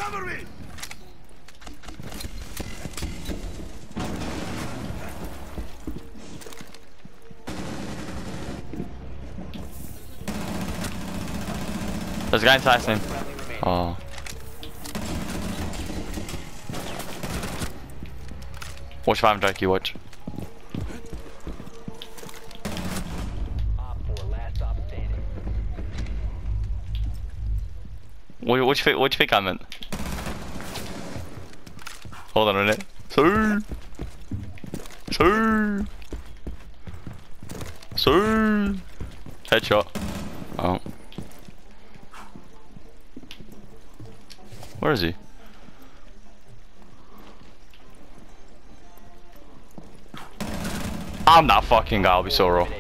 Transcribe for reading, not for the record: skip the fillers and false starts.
There's a guy inside him. Oh. Watch if I'm Drake, you watch. What you think I meant? Hold on a minute. Sir! Sir! Sir! Headshot. Oh. Where is he? I'm that fucking guy, I'll be so raw.